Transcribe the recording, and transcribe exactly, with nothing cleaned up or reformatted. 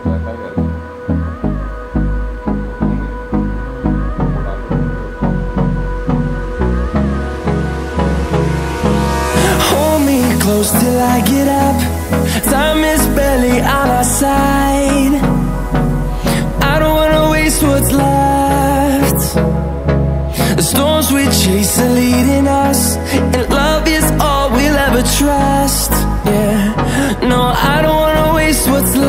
Hold me close till I get up. Time is barely on our side. I don't wanna waste what's left. The storms we chase are leading us, and love is all we'll ever trust. Yeah, no, I don't wanna waste what's left.